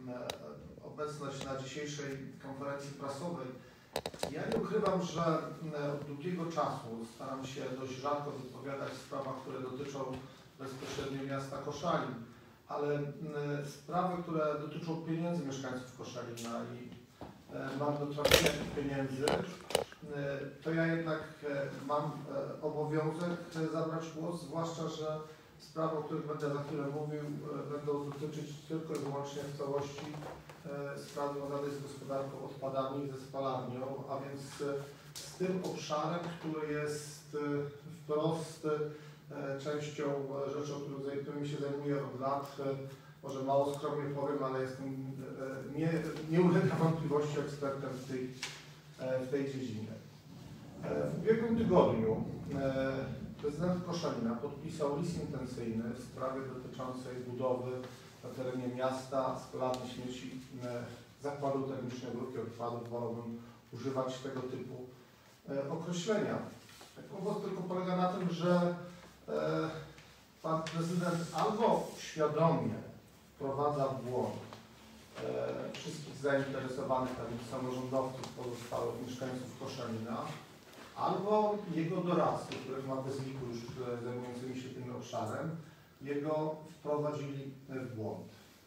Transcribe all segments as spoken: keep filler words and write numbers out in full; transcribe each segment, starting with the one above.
obecność na dzisiejszej konferencji prasowej. Ja nie ukrywam, że od długiego czasu staram się dość rzadko wypowiadać w sprawach, które dotyczą bezpośrednio miasta Koszalin, ale sprawy, które dotyczą pieniędzy mieszkańców Koszalina i marnotrawienia tych pieniędzy, to ja jednak mam obowiązek zabrać głos, zwłaszcza że sprawy, o których będę za chwilę mówił, będą dotyczyć tylko i wyłącznie w całości spraw związanych z gospodarką odpadami i ze spalarnią, a więc z tym obszarem, który jest wprost częścią rzeczy, którymi się zajmuję od lat. Może mało skromnie powiem, ale jestem, nie, nie ulega wątpliwości ekspertem w tej, w tej dziedzinie. W ubiegłym tygodniu prezydent Koszalina podpisał list intencyjny w sprawie dotyczącej budowy na terenie miasta spalarni śmieci zakładu termicznego grupy odpadów. Wolałbym używać tego typu określenia. Kłopot tylko polega na tym, że pan prezydent albo świadomie wprowadza w błąd wszystkich zainteresowanych, tak jak samorządowców, pozostałych mieszkańców Koszalina, albo jego doradców, których ma bez liku już zajmującymi się tym obszarem, jego wprowadzili w błąd.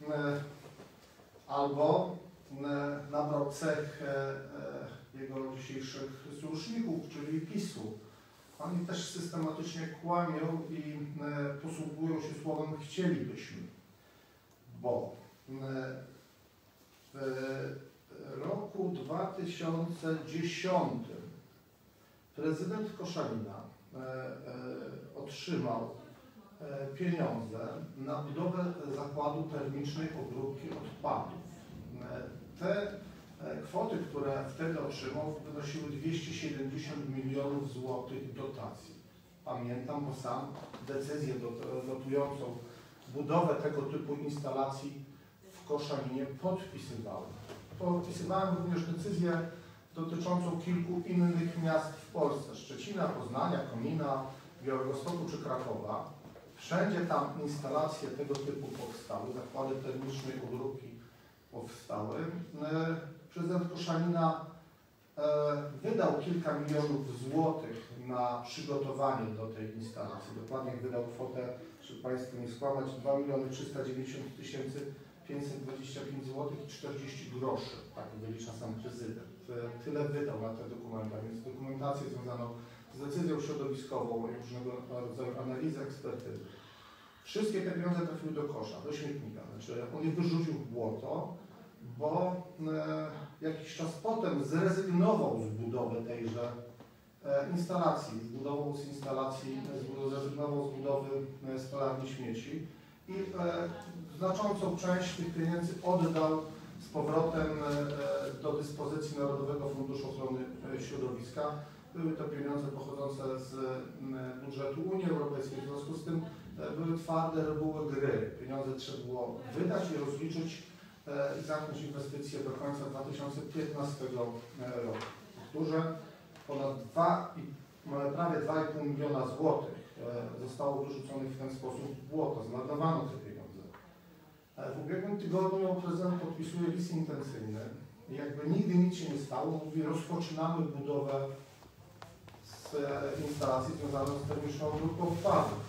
Albo nabrał cech jego dzisiejszych sojuszników, czyli PiS-u. Oni też systematycznie kłamią i posługują się słowem chcielibyśmy, bo w roku dwa tysiące dziesiątym prezydent Koszalina e, e, otrzymał e, pieniądze na budowę zakładu termicznej obróbki odpadów. E, te e, kwoty, które wtedy otrzymał, wynosiły dwieście siedemdziesiąt milionów złotych dotacji. Pamiętam, bo sam decyzję dot, dotującą budowę tego typu instalacji w Koszalinie podpisywałem. Podpisywałem również decyzję dotyczącą kilku innych miast w Polsce, Szczecina, Poznania, Komina, Białegostoku czy Krakowa. Wszędzie tam instalacje tego typu powstały, zakłady termicznej obróbki powstały. Prezydent Koszalina wydał kilka milionów złotych na przygotowanie do tej instalacji. Dokładnie wydał kwotę, żeby Państwu nie skłamać, dwa miliony trzysta dziewięćdziesiąt tysięcy pięćset dwadzieścia pięć złotych i czterdzieści groszy, tak wylicza sam prezydent. Tyle wydał na te dokumenty, więc dokumentację związaną z decyzją środowiskową, różnego rodzaju analizy, ekspertyzy. Wszystkie te pieniądze trafiły do kosza, do śmietnika. Znaczy on je wyrzucił w błoto, bo e, jakiś czas potem zrezygnował z budowy tejże e, instalacji, zbudował z instalacji, zrezygnował z budowy e, spalarni śmieci i e, znaczącą część tych pieniędzy oddał z powrotem e, do dyspozycji Narodowego Funduszu Ochrony Środowiska. Były to pieniądze pochodzące z e, budżetu Unii Europejskiej, w związku z tym e, były twarde reguły gry. Pieniądze trzeba było wydać i rozliczyć e, i zamknąć inwestycje do końca dwa tysiące piętnastego roku. Powtórzę, ponad dwa, prawie dwa i pół miliona złotych e, zostało wyrzuconych w ten sposób w błoto, zmarnowano te pieniądze. W ubiegłym tygodniu prezydent podpisuje list intencyjny i jakby nigdy nic się nie stało, mówi, rozpoczynamy budowę z instalacji związaną z termiczną obróbką odpadów.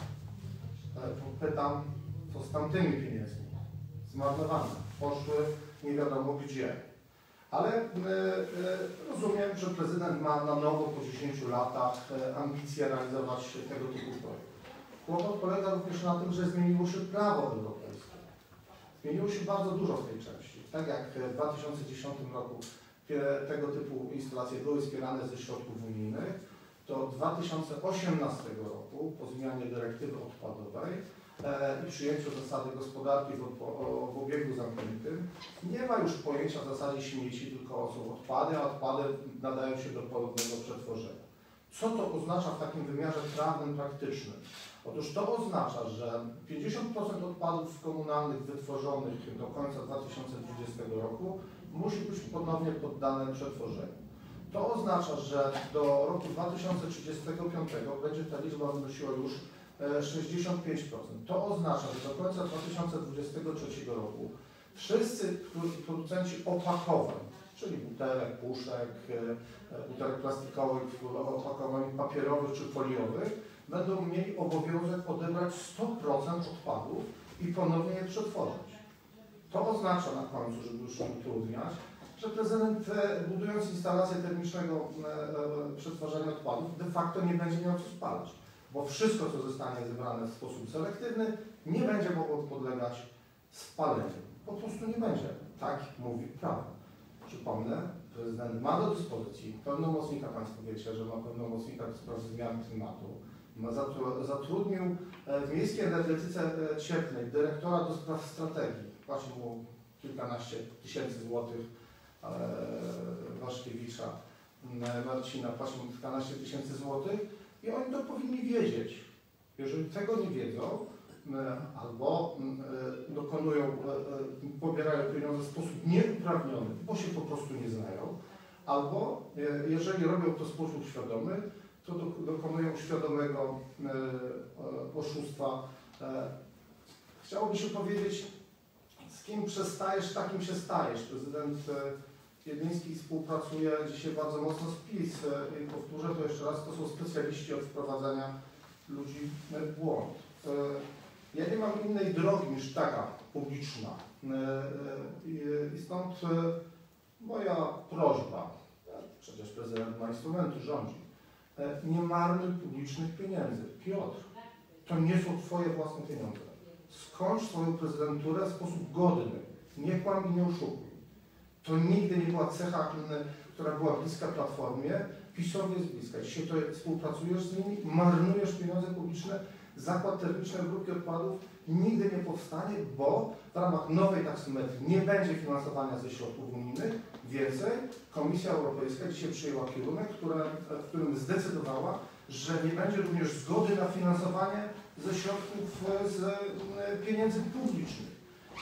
Pytam, co z tamtymi pieniędzmi? Zmarnowane. Poszły nie wiadomo gdzie. Ale e, e, rozumiem, że prezydent ma na nowo po dziesięciu latach e, ambicje realizować tego typu projekt. Kłopot polega również na tym, że zmieniło się prawo europejskie. Zmieniło się bardzo dużo w tej części. Tak jak w dwa tysiące dziesiątym roku tego typu instalacje były wspierane ze środków unijnych, to w dwa tysiące osiemnastym roku po zmianie dyrektywy odpadowej e, i przyjęciu zasady gospodarki w, o, w obiegu zamkniętym nie ma już pojęcia w zasadzie śmieci, tylko są odpady, a odpady nadają się do ponownego przetworzenia. Co to oznacza w takim wymiarze prawnym, praktycznym? Otóż to oznacza, że pięćdziesiąt procent odpadów komunalnych wytworzonych do końca dwa tysiące dwudziestego roku musi być ponownie poddane przetworzeniu. To oznacza, że do roku dwa tysiące trzydziestego piątego będzie ta liczba wynosiła już sześćdziesiąt pięć procent. To oznacza, że do końca dwa tysiące dwudziestego trzeciego roku Wszyscy producenci opakowań, czyli butelek, puszek, butelek plastikowych, opakowań papierowych czy foliowych, będą mieli obowiązek odebrać sto procent odpadów i ponownie je przetworzyć. To oznacza na końcu, żeby już nie utrudniać, że prezydent, budując instalację termicznego przetwarzania odpadów, de facto nie będzie miał co spalać, bo wszystko, co zostanie zebrane w sposób selektywny, nie będzie mogło podlegać spaleniu. Po prostu nie będzie. Tak mówi prawo. Przypomnę, prezydent ma do dyspozycji pełnomocnika, Państwo wiecie, że ma pełnomocnika do spraw zmian klimatu. Ma zatrudnił w miejskiej energetyce cieplnej dyrektora do spraw strategii. Płaci mu kilkanaście tysięcy złotych. Waszkiewicza Marcina płaci mu kilkanaście tysięcy złotych i oni to powinni wiedzieć. Jeżeli tego nie wiedzą, albo dokonują, pobierają pieniądze w sposób nieuprawniony, bo się po prostu nie znają, albo jeżeli robią to w sposób świadomy, to dokonują świadomego oszustwa. Chciałoby się powiedzieć, z kim przestajesz, takim się stajesz. Prezydent Jedliński współpracuje dzisiaj bardzo mocno z PiS i powtórzę to jeszcze raz, to są specjaliści od wprowadzania ludzi w błąd. Ja nie mam innej drogi niż taka publiczna i stąd moja prośba, przecież prezydent ma instrumenty, rządzi, nie marnuj publicznych pieniędzy. Piotr, to nie są Twoje własne pieniądze. Skończ swoją prezydenturę w sposób godny, nie kłam i nie oszukuj. To nigdy nie była cecha, która była bliska Platformie, PiS-owi jest bliska. Dzisiaj to współpracujesz z nimi, marnujesz pieniądze publiczne. Zakład termiczny grupy odpadów nigdy nie powstanie, bo w ramach nowej taksometrii nie będzie finansowania ze środków unijnych. Więcej, Komisja Europejska dzisiaj przyjęła kierunek, które, w którym zdecydowała, że nie będzie również zgody na finansowanie ze środków z pieniędzy publicznych.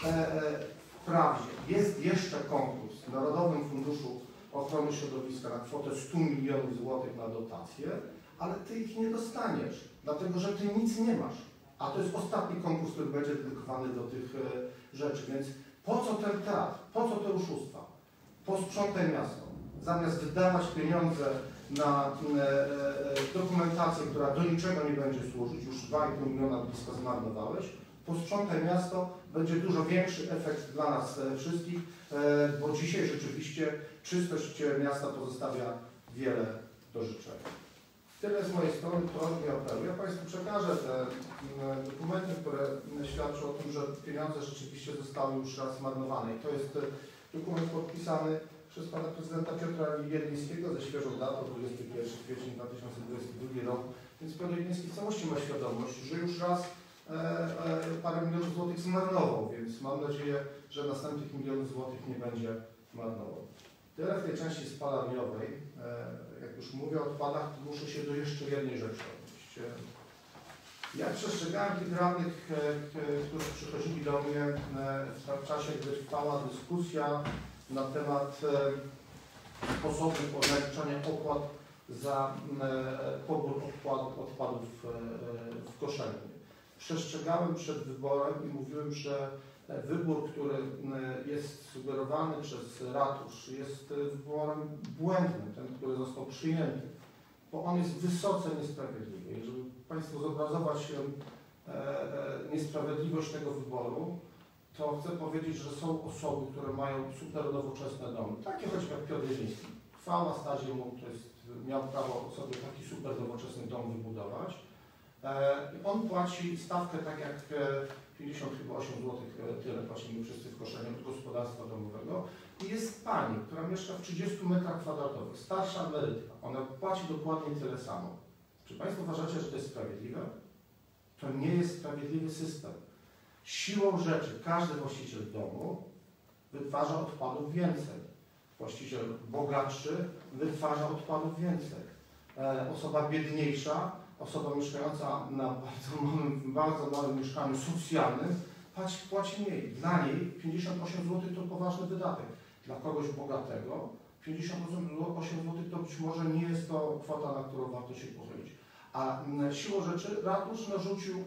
Wprawdzie jest jeszcze konkurs w Narodowym Funduszu Ochrony Środowiska na kwotę stu milionów złotych na dotacje, ale Ty ich nie dostaniesz, dlatego że Ty nic nie masz. A to jest ostatni konkurs, który będzie dedykowany do tych e, rzeczy, więc po co ten teatr, po co te oszustwa? Posprzątaj miasto. Zamiast wydawać pieniądze na e, e, dokumentację, która do niczego nie będzie służyć, już dwa i pół miliona blisko zmarnowałeś, posprzątaj miasto, będzie dużo większy efekt dla nas e, wszystkich, e, bo dzisiaj rzeczywiście czystość miasta pozostawia wiele do życzenia. Tyle z mojej strony, prośby i apelu. Ja Państwu przekażę te dokumenty, które świadczą o tym, że pieniądze rzeczywiście zostały już raz zmarnowane. I to jest dokument podpisany przez Pana Prezydenta Piotra Jedlińskiego ze świeżą datą, dwudziestego pierwszego kwietnia dwa tysiące dwudziestego drugiego roku. Więc Piotr Jedliński w całości ma świadomość, że już raz e, e, parę milionów złotych zmarnował, więc mam nadzieję, że następnych milionów złotych nie będzie marnował. Tyle w tej części spalarniowej. Jak już mówię o odpadach, to muszę się do jeszcze jednej rzeczy odnieść. Ja przestrzegałem tych radnych, którzy przychodzili do mnie w czasie, gdy trwała dyskusja na temat sposobu odliczania opłat za pobór odpadów, odpadów w Koszalinie. Przestrzegałem przed wyborem i mówiłem, że wybór, który jest sugerowany przez ratusz, jest wyborem błędnym, ten, który został przyjęty, bo on jest wysoce niesprawiedliwy. Jeżeli Państwu zobrazować niesprawiedliwość tego wyboru, to chcę powiedzieć, że są osoby, które mają super nowoczesne domy, takie choćby jak Piotr Jedliński. Chwała Stadzie mu, to jest, miał prawo sobie taki super nowoczesny dom wybudować. On płaci stawkę tak jak pięćdziesiąt osiem złotych, tyle płacimy wszyscy w Koszalinie od gospodarstwa domowego. I jest pani, która mieszka w trzydziestu metrach kwadratowych, starsza emerytka. Ona płaci dokładnie tyle samo. Czy Państwo uważacie, że to jest sprawiedliwe? To nie jest sprawiedliwy system. Siłą rzeczy każdy właściciel domu wytwarza odpadów więcej. Właściciel bogatszy wytwarza odpadów więcej. E, osoba biedniejsza, osoba mieszkająca na bardzo małym, bardzo małym mieszkaniu socjalnym płaci, płaci mniej. Dla niej pięćdziesiąt osiem złotych to poważny wydatek. Dla kogoś bogatego pięćdziesiąt osiem złotych to być może nie jest to kwota, na którą warto się pochylić. A siłą rzeczy ratusz narzucił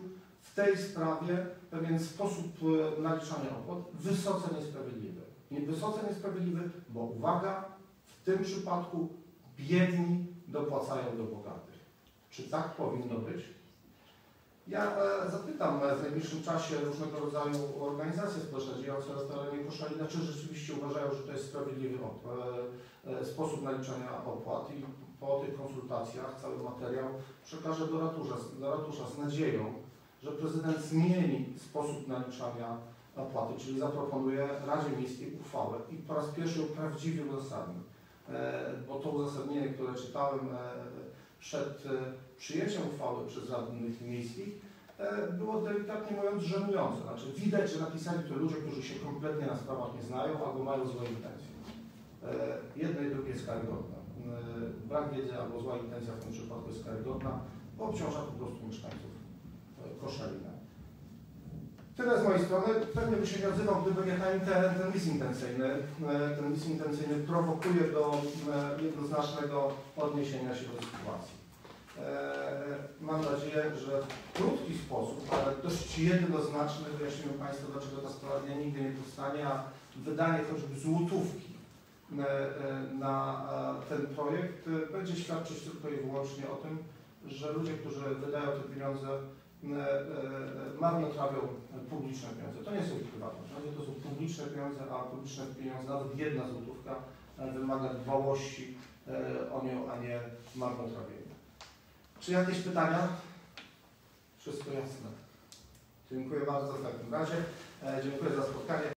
w tej sprawie pewien sposób naliczania opłat wysoce niesprawiedliwy. Wysoce niesprawiedliwy, bo uwaga, w tym przypadku biedni dopłacają do bogatych. Czy tak powinno być? Ja e, zapytam w najbliższym czasie różnego rodzaju organizacje społeczne działające na terenie Koszalina, czy rzeczywiście uważają, że to jest sprawiedliwy e, e, sposób naliczania opłat i po tych konsultacjach cały materiał przekażę do ratusza, do ratusza z nadzieją, że prezydent zmieni sposób naliczania opłaty, czyli zaproponuje Radzie Miejskiej uchwałę i po raz pierwszy ją prawdziwie uzasadni. E, bo to uzasadnienie, które czytałem e, przed e, przyjęciem uchwały przez radnych miejskich, e, było delikatnie mówiąc żenujące. Znaczy widać, że napisali to ludzie, którzy się kompletnie na sprawach nie znają albo mają złe intencje. E, jedno i drugie jest karygodne. E, brak wiedzy albo zła intencja w tym przypadku jest karygodna, bo obciąża po prostu mieszkańców e, Koszalina. Tyle z mojej strony. Pewnie by się nie odzywał, gdyby nie ten, ten, ten list intencyjny. Ten list intencyjny prowokuje do jednoznacznego odniesienia się do sytuacji. Mam nadzieję, że w krótki sposób, ale dość jednoznaczny wyjaśnimy Państwu, dlaczego ta sprawa nigdy nie powstanie, a wydanie choćby złotówki na ten projekt będzie świadczyć tylko i wyłącznie o tym, że ludzie, którzy wydają te pieniądze, marnotrawią publiczne pieniądze. To nie są prywatne pieniądze, to są publiczne pieniądze, a publiczne pieniądze, nawet jedna złotówka wymaga dbałości o nią, a nie marnotrawienia. Czy jakieś pytania? Wszystko jasne. Dziękuję bardzo w takim razie. Dziękuję za spotkanie.